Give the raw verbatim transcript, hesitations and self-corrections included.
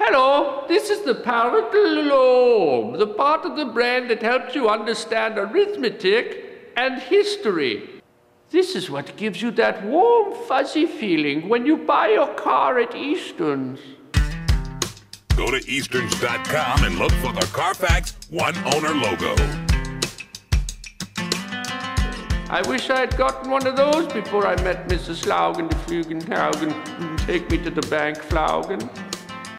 Hello, this is the Parietal Lobe, the part of the brain that helps you understand arithmetic and history. This is what gives you that warm, fuzzy feeling when you buy your car at Easterns. Go to Easterns dot com and look for the Carfax One Owner logo. I wish I had gotten one of those before I met Missus Slaugen, the Flügen, Taugen. Take me to the bank, Flaugen.